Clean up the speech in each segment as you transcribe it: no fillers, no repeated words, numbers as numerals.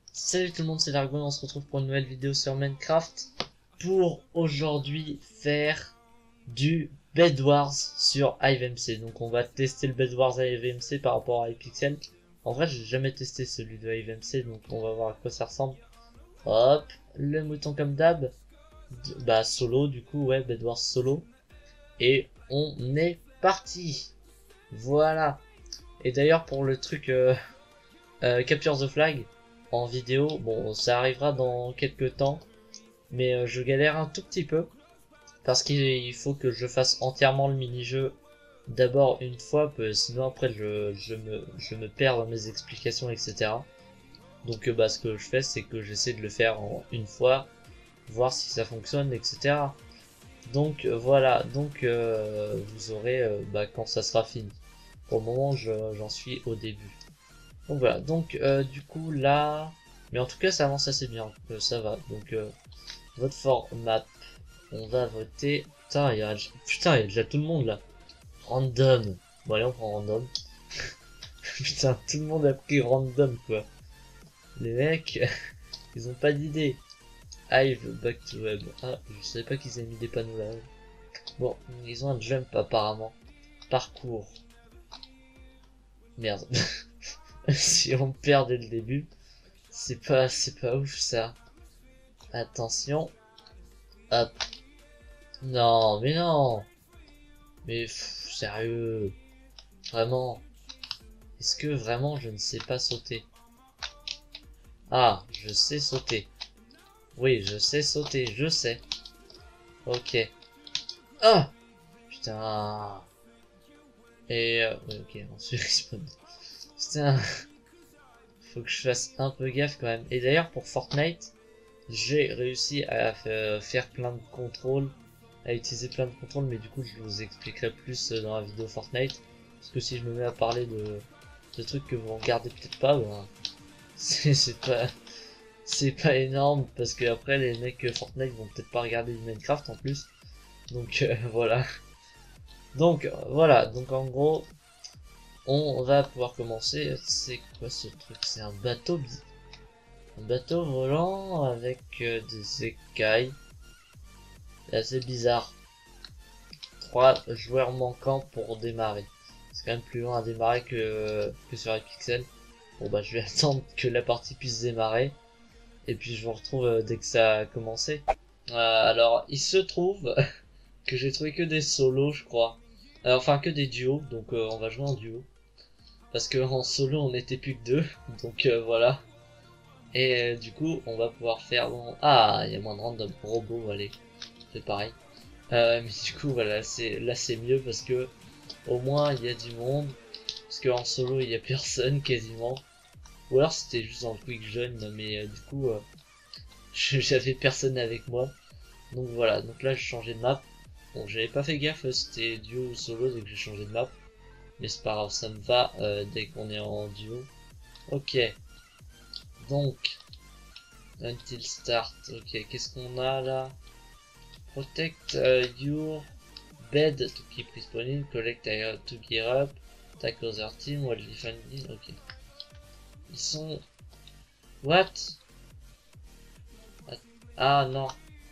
Salut tout le monde, c'est Largon, on se retrouve pour une nouvelle vidéo sur Minecraft pour aujourd'hui faire du Bed Wars sur HiveMC. Donc on va tester le Bed Wars à HiveMC par rapport à Hypixel. En vrai j'ai jamais testé celui de HiveMC, donc on va voir à quoi ça ressemble. Hop, le mouton comme d'hab, bah solo du coup, ouais, Bed Wars solo. Et on est parti. Voilà. Et d'ailleurs pour le truc Capture the Flag en vidéo, bon ça arrivera dans quelques temps, mais je galère un tout petit peu parce qu'il faut que je fasse entièrement le mini-jeu d'abord une fois, sinon après je me perds dans mes explications, etc. Donc bah ce que je fais c'est que j'essaie de le faire en une fois, voir si ça fonctionne, etc. Donc voilà, donc vous aurez bah, quand ça sera fini. Pour le moment j'en suis au début. Donc voilà, donc du coup là, mais en tout cas ça avance assez bien, ça va. Donc vote for map, on va voter. Putain, il y a déjà tout le monde là. Random. Bon allez on prend random. Putain, tout le monde a pris random quoi. Les mecs, ils ont pas d'idée. Hive back to web. Ah, je savais pas qu'ils avaient mis des panneaux là. Bon, ils ont un jump apparemment. Parcours. Merde. Si on perd dès le début, c'est pas ouf ça. Attention. Hop. Non, mais non. Mais sérieux. Vraiment. Est-ce que vraiment je ne sais pas sauter? Ah, je sais sauter. Oui, je sais sauter, je sais. Ok. Ah putain. Et ouais, ok, on se respawn. Putain. Faut que je fasse un peu gaffe quand même. Et d'ailleurs pour Fortnite, j'ai réussi à faire plein de contrôles, à utiliser plein de contrôles, mais du coup je vous expliquerai plus dans la vidéo Fortnite. Parce que si je me mets à parler de trucs que vous regardez peut-être pas, ben, c'est pas énorme, parce que après les mecs Fortnite vont peut-être pas regarder du Minecraft en plus. Donc voilà. Donc voilà, donc en gros, on va pouvoir commencer. C'est quoi ce truc? C'est un bateau volant avec des écailles. C'est assez bizarre. 3 joueurs manquants pour démarrer. C'est quand même plus loin à démarrer que sur Hypixel. Bon bah je vais attendre que la partie puisse démarrer. Et puis je vous retrouve dès que ça a commencé. Alors il se trouve que j'ai trouvé que des solos je crois. Enfin que des duos, donc on va jouer en duo. Parce que en solo on n'était plus que deux, donc voilà. Et du coup on va pouvoir faire... Ah, il y a moins de random. Robot, allez, c'est pareil. Mais du coup voilà, là c'est mieux parce que au moins il y a du monde. Parce qu'en solo il y a personne quasiment. Ou alors c'était juste en quick join, mais du coup j'avais personne avec moi. Donc voilà, donc là j'ai changé de map. Bon, j'avais pas fait gaffe, c'était duo ou solo dès que j'ai changé de map. Mais c'est pas grave, ça me va dès qu'on est en duo. Ok, donc until start. Ok, qu'est-ce qu'on a là? Protect your bed to keep respawning, collect to gear up, attack other team while defending. Ok, ils sont... What? Ah non.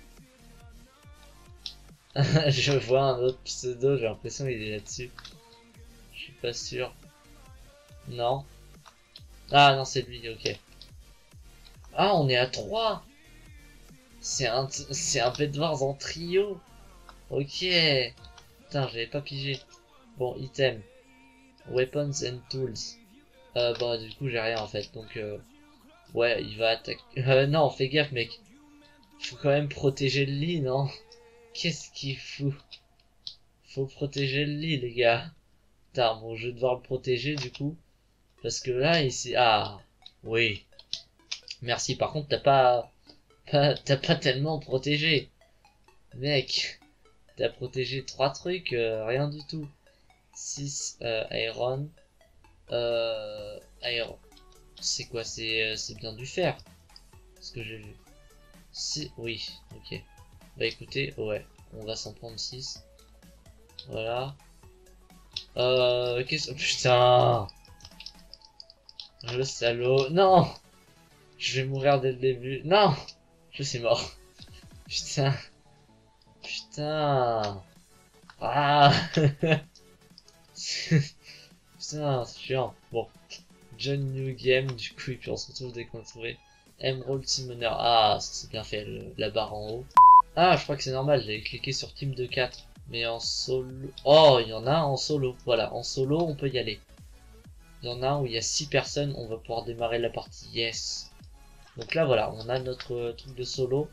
Je vois un autre pseudo, j'ai l'impression qu'il est là-dessus. Je suis pas sûr. Non. Ah non, c'est lui, ok. Ah, on est à 3. C'est un Bed Wars en trio. Ok. Putain, j'avais pas pigé. Bon, item. Weapons and tools. Bah, du coup, j'ai rien en fait. Donc, ouais, il va attaquer. Non, fais gaffe, mec. Faut quand même protéger le lit, non? Qu'est-ce qu'il fout? Faut protéger le lit, les gars. Putain, bon, je vais devoir le protéger du coup. Parce que là, ici. Ah, oui. Merci. Par contre, t'as pas tellement protégé. Mec, t'as protégé 3 trucs, rien du tout. 6 iron. Iron. C'est quoi? C'est bien du fer. Ce que j'ai vu. Si, oui, ok. Bah écoutez, ouais, on va s'en prendre 6. Voilà. Qu'est-ce... Putain, le salaud. Non. Je vais mourir dès le début. Non! Je suis mort. Putain. Putain. Ah! Putain, c'est chiant. Bon. John New Game, du coup, et puis on se retrouve dès qu'on a trouvé Emerald Summoner. Ah, ça c'est bien fait, la barre en haut. Ah, je crois que c'est normal, j'avais cliqué sur Team de 4. Mais en solo... Oh, il y en a un en solo. Voilà, en solo, on peut y aller. Il y en a un où il y a 6 personnes, on va pouvoir démarrer la partie. Yes. Donc là, voilà, on a notre truc de solo.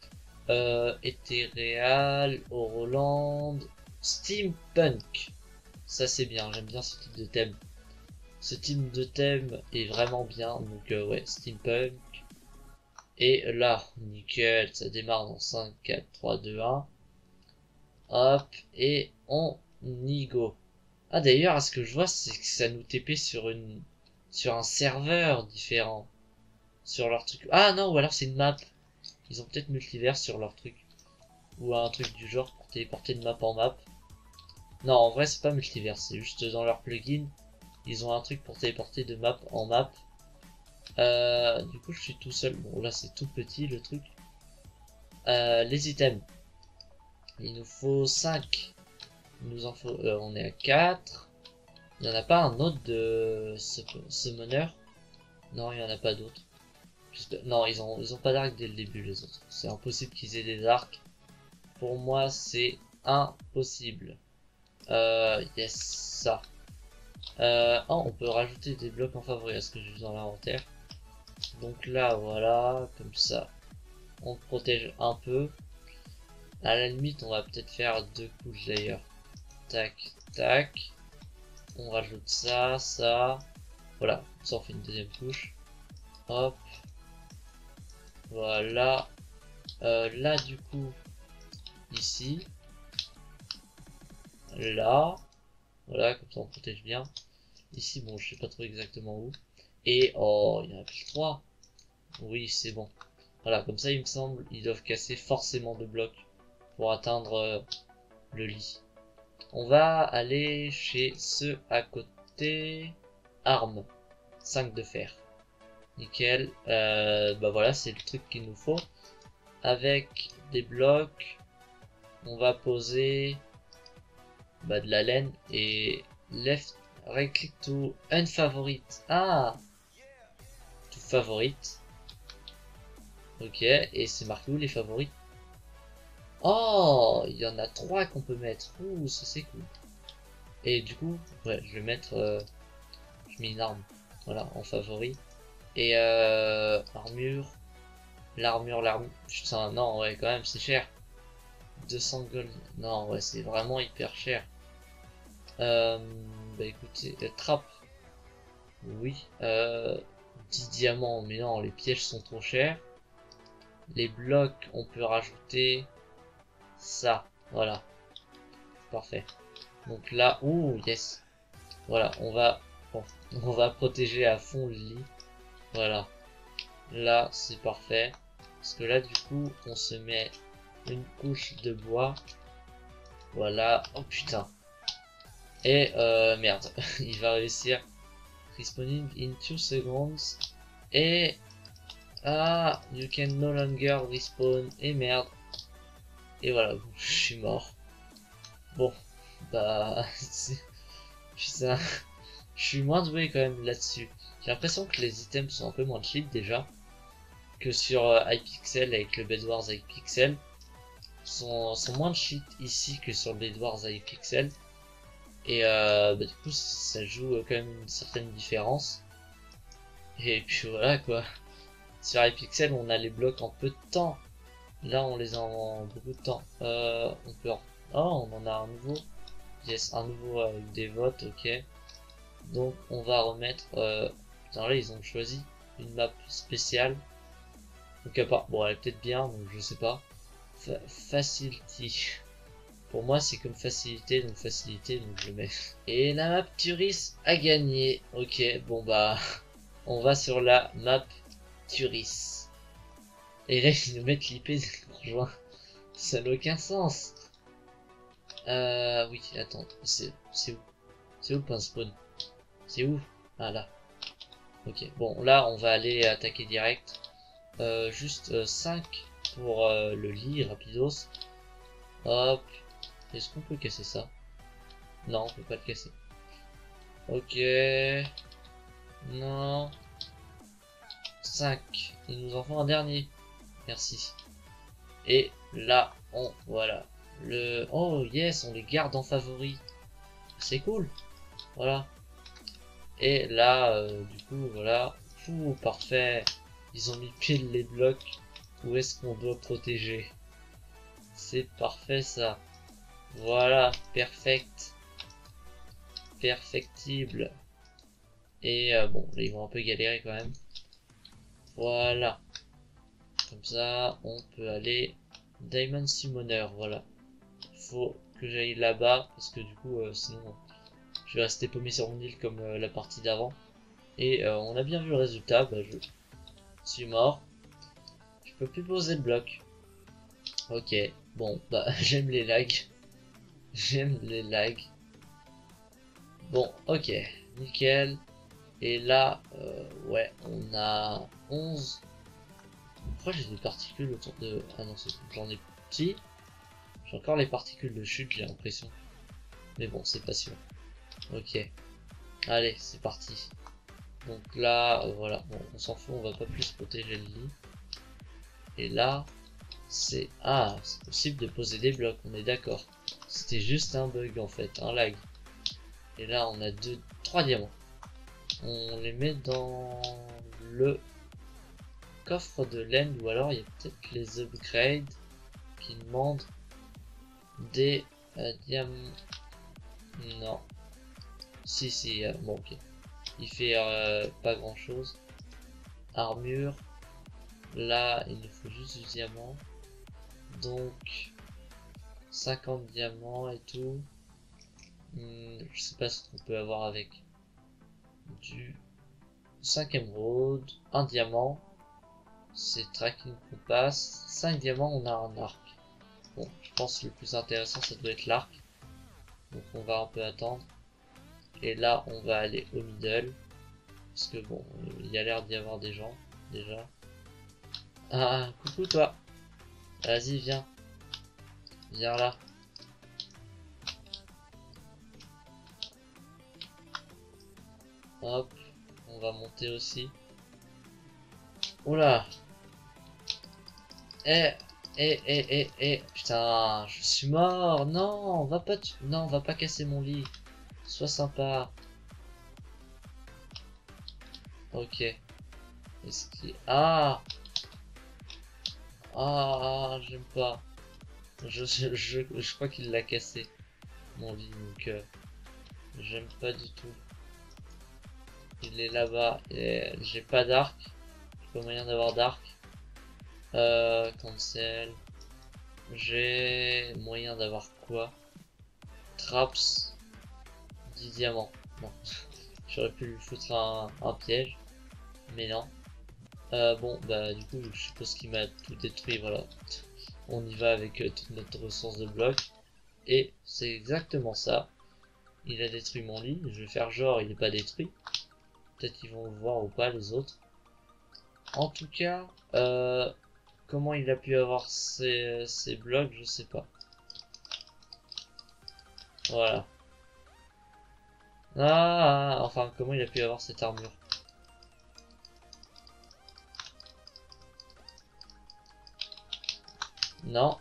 Ethereal, Oroland, Steampunk. Ça c'est bien, j'aime bien ce type de thème. Ce type de thème est vraiment bien, donc ouais, Steampunk. Et là, nickel, ça démarre dans 5, 4, 3, 2, 1. Hop, et on y go. Ah d'ailleurs, à ce que je vois, c'est que ça nous TP sur un serveur différent. Sur leur truc. Ah non, ou alors c'est une map. Ils ont peut-être multiverse sur leur truc. Ou un truc du genre pour téléporter de map en map. Non, en vrai, c'est pas multiverse, c'est juste dans leur plugin. Ils ont un truc pour téléporter de map en map. Du coup, je suis tout seul. Bon, là, c'est tout petit le truc. Les items. Il nous faut 5. Il nous en faut. On est à 4. Il n'y en a pas un autre de summoner? Non, il n'y en a pas d'autres. Non, ils ont pas d'arc dès le début, les autres. C'est impossible qu'ils aient des arcs. Pour moi, c'est impossible. Yes, ça. Oh, on peut rajouter des blocs en favori à ce que j'ai vu dans l'inventaire. Donc là, voilà, comme ça, on protège un peu. À la limite, on va peut-être faire 2 couches d'ailleurs. Tac, tac. On rajoute ça, ça. Voilà, ça on fait une deuxième couche. Hop. Voilà. Là, du coup, ici. Là. Voilà, comme ça on protège bien. Ici, bon, je sais pas trop exactement où. Et, oh, il y en a plus 3. Oui, c'est bon. Voilà, comme ça, il me semble, ils doivent casser forcément 2 blocs pour atteindre le lit. On va aller chez ceux à côté. Armes. 5 de fer. Nickel. Bah voilà, c'est le truc qu'il nous faut. Avec des blocs, on va poser de la laine et left right click to unfavorite. Ah, to favorite. Ok, et c'est marqué où les favoris? Oh, il y en a 3 qu'on peut mettre. Ouh, ça c'est cool. Et du coup, ouais, je vais mettre, je mets une arme, voilà, en favori. Et armure, l'armure. Putain, non, ouais, quand même, c'est cher. 200 gold. Non, ouais, c'est vraiment hyper cher. Bah écoutez, trappe. Oui. 10 diamants, mais non, les pièges sont trop chers. Les blocs, on peut rajouter ça. Voilà. Parfait. Donc là, ouh, yes. Voilà, bon, on va protéger à fond le lit. Voilà. Là, c'est parfait. Parce que là, du coup, on se met une couche de bois. Voilà. Oh putain. Et merde, il va réussir. Respawning in 2 seconds. Et ah, you can no longer respawn. Et merde. Et voilà, je suis mort. Bon, bah, putain, je suis moins doué quand même là-dessus. J'ai l'impression que les items sont un peu moins cheap déjà que sur Hypixel avec le Bedwars Hypixel. Sont moins cheat ici que sur le Bedwars Hypixel. Et du coup, ça joue quand même une certaine différence. Et puis voilà quoi. Sur Hypixel, on a les blocs en peu de temps. Là, on les a en beaucoup de temps. On peut. Oh, on en a un nouveau. Yes, un nouveau avec des votes, ok. Donc, on va remettre. Putain, là, ils ont choisi une map spéciale. Donc, à part. Bon, elle est peut-être bien, donc je sais pas. Facility. Pour moi, c'est comme facilité, donc je le mets. Et la map Turis a gagné. Ok, bon bah, on va sur la map Turis. Et là, ils nous mettent l'IP de rejoint. Ça n'a aucun sens. Oui, attends, c'est où? C'est où le point spawn? C'est où? Ah là. Ok, bon là on va aller attaquer direct. Juste 5 pour le lit, rapidos. Hop. Est-ce qu'on peut casser ça? Non, on peut pas le casser. Ok. Non. 5. Il nous en faut un dernier. Merci. Et là, voilà. Oh yes, on les garde en favori. C'est cool. Voilà. Et là, du coup, voilà. Fou, parfait. Ils ont mis pile les blocs. Où est-ce qu'on doit protéger? C'est parfait ça. Voilà, perfect. Perfectible. Et bon, là ils vont un peu galérer quand même. Voilà. Comme ça, on peut aller Diamond Summoner, voilà. Faut que j'aille là-bas, parce que du coup, sinon, je vais rester paumé sur mon île comme la partie d'avant. Et on a bien vu le résultat, bah, je suis mort. Je peux plus poser le bloc. Ok, bon, bah j'aime les lags. J'aime les lags. Bon, ok, nickel. Et là, ouais, on a 11. Pourquoi j'ai des particules autour de... Ah non, c'est tout. J'en ai petit. J'ai encore les particules de chute, j'ai l'impression. Mais bon, c'est pas sûr. Ok. Allez, c'est parti. Donc là, voilà. Bon, on s'en fout, on va pas plus protéger le lit. Et là, c'est... Ah, c'est possible de poser des blocs, on est d'accord. C'était juste un bug en fait, un lag. Et là, on a 3 diamants. On les met dans le coffre de l'end, ou alors il y a peut-être les upgrades qui demandent des diamants. Non. Si, bon, ok. Il fait pas grand chose. Armure. Là, il nous faut juste du diamant. Donc, 50 diamants et tout. Je sais pas ce qu'on peut avoir avec du 5 émeraudes, un diamant. C'est tracking compass. 5 diamants, on a un arc. Bon, je pense que le plus intéressant, ça doit être l'arc. Donc, on va un peu attendre. Et là, on va aller au middle. Parce que bon, il y a l'air d'y avoir des gens, déjà. Ah, coucou toi. Vas-y, viens. Viens là. Hop. On va monter aussi. Oula. Eh, Putain, je suis mort. Non, va pas, non, va pas casser mon lit. Sois sympa. Ok. Est-ce qu'il... j'aime pas. Je crois qu'il l'a cassé, mon lit, donc j'aime pas du tout. Il est là-bas et j'ai pas d'arc. J'ai pas moyen d'avoir d'arc. Cancel. J'ai moyen d'avoir quoi? Traps. 10 diamants. Non. J'aurais pu lui foutre un piège. Mais non. Bon, bah du coup, je suppose qu'il m'a tout détruit, voilà. On y va avec toute notre ressource de blocs. Et c'est exactement ça. Il a détruit mon lit. Je vais faire genre, il n'est pas détruit. Peut-être qu'ils vont le voir ou pas, les autres. En tout cas, comment il a pu avoir ces blocs, je sais pas. Voilà. Enfin, comment il a pu avoir cette armure? Non.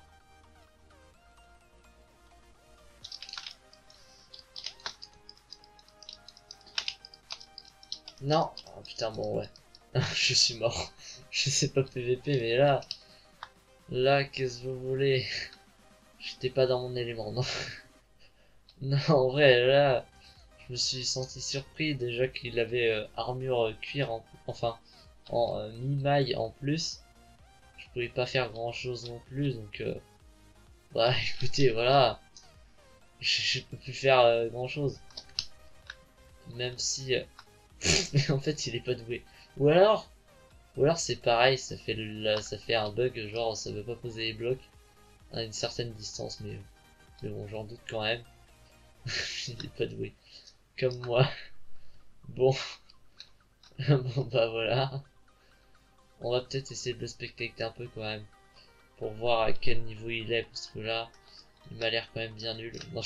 Non. Oh putain, bon, ouais. Je suis mort. Je sais pas PVP, mais là, qu'est-ce que vous voulez? J'étais pas dans mon élément, non. Non, en vrai, là, je me suis senti surpris déjà qu'il avait armure cuir, enfin, en mi-maille en plus. Je pouvais pas faire grand chose non plus, donc bah écoutez, voilà, je peux plus faire grand chose. Même si, mais en fait, il est pas doué. Ou alors c'est pareil, ça fait un bug, genre ça veut pas poser les blocs à une certaine distance, mais bon, j'en doute quand même. Il est pas doué, comme moi. Bon, Bon bah voilà. On va peut-être essayer de le spectater un peu quand même. Pour voir à quel niveau il est. Parce que là, il m'a l'air quand même bien nul. Non,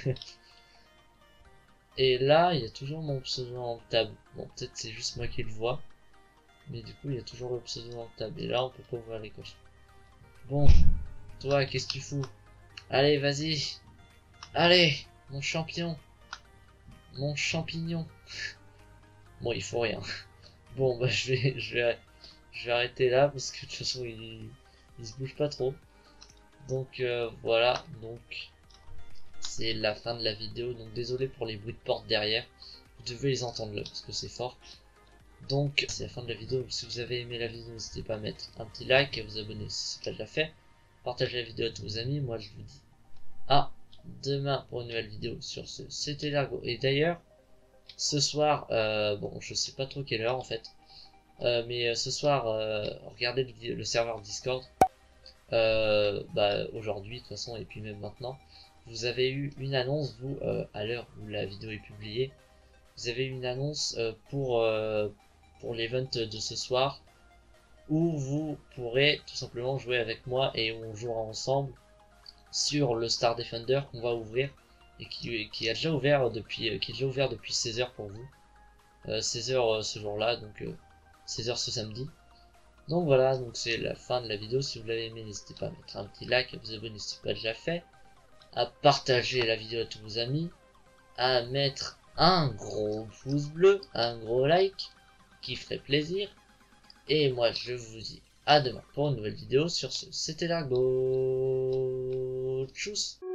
Et là, il y a toujours mon pseudo en table. Bon, peut-être c'est juste moi qui le vois. Mais du coup, il y a toujours le pseudo en table. Et là, on peut pas ouvrir les coffres. Bon, toi, qu'est-ce que tu fous? Allez, vas-y. Allez, mon champion. Mon champignon. Bon, il faut rien. Bon, bah, je vais arrêter là parce que de toute façon, il se bouge pas trop. Donc, voilà. Donc, c'est la fin de la vidéo. Donc, désolé pour les bruits de porte derrière. Vous devez les entendre là parce que c'est fort. Donc, c'est la fin de la vidéo. Si vous avez aimé la vidéo, n'hésitez pas à mettre un petit like et à vous abonner si c'est pas déjà fait. Partagez la vidéo à tous vos amis. Moi, je vous dis à demain pour une nouvelle vidéo sur ce. C'était Largo. Et d'ailleurs, ce soir, bon, je sais pas trop quelle heure en fait. Mais ce soir, regardez le serveur Discord. Bah, aujourd'hui, de toute façon, et puis même maintenant. Vous avez eu une annonce, vous, à l'heure où la vidéo est publiée. Vous avez eu une annonce pour l'event de ce soir où vous pourrez tout simplement jouer avec moi et on jouera ensemble sur le Star Defender qu'on va ouvrir et qui a déjà ouvert depuis 16 heures pour vous. 16 heures ce jour-là, donc 16 heures ce samedi. Donc voilà, donc c'est la fin de la vidéo. Si vous l'avez aimé, n'hésitez pas à mettre un petit like, à vous abonner si ce n'est pas déjà fait, à partager la vidéo à tous vos amis, à mettre un gros pouce bleu, un gros like, qui ferait plaisir. Et moi, je vous dis à demain pour une nouvelle vidéo. Sur ce, c'était Largo. Tchuss.